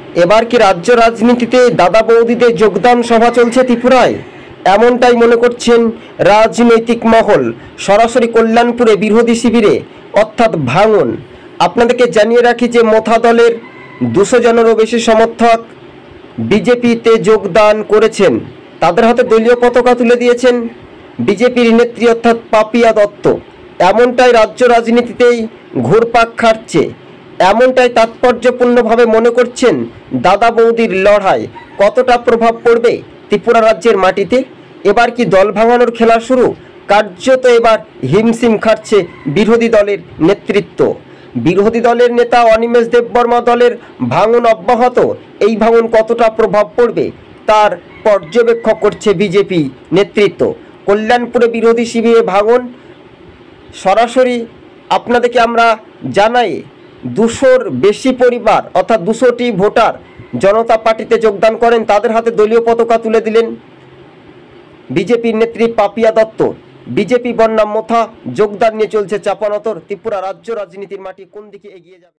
এবার কি রাজ্য রাজনীতিতে দাদা বৌদিদের যোগদান সভা চলছে ত্রিপুরায়? এমনটাই মনে করছেন রাজনৈতিক মহল। সরাসরি কল্যাণপুরে বিরোধী শিবিরে অর্থাৎ ভাঙন। আপনাদেরকে জানিয়ে রাখি যে মথা দলের 200 জনেরও বেশি সমর্থক বিজেপিতে যোগদান করেছেন। তাদের হাতে দলীয় পতাকা তুলে দিয়েছেন বিজেপির নেত্রী অর্থাৎ পাপিয়া দত্ত। এমনটাই রাজ্য রাজনীতিতেই ঘুরপাক খাচ্ছে, এমনটাই তাৎপর্যপূর্ণভাবে মনে করছেন দাদা বৌদির লড়াই কতটা প্রভাব পড়বে ত্রিপুরা রাজ্যের মাটিতে। এবার কি দল ভাঙানোর খেলা শুরু? কার্যত এবার হিমশিম খাচ্ছে বিরোধী দলের নেতৃত্ব। বিরোধী দলের নেতা অনিমেষ দেববর্মা দলের ভাঙন অব্যাহত। এই ভাঙন কতটা প্রভাব পড়বে তার পর্যবেক্ষণ করছে বিজেপি নেতৃত্ব। কল্যাণপুরে বিরোধী শিবিরে ভাঙন। সরাসরি আপনাদেরকে আমরা জানাই 200-র বেশি পরিবার অর্থাৎ 200টি ভোটার জনতা পার্টিতে যোগদান করেন। তাদের হাতে দলীয় পতাকা তুলে দিলেন বিজেপির নেত্রী পাপিয়া দত্ত। বিজেপি বন্যাম মোথা যোগদান নিয়ে চলছে চাপানতর। ত্রিপুরা রাজ্য রাজনীতির মাটি কোন দিকে এগিয়ে যাবে?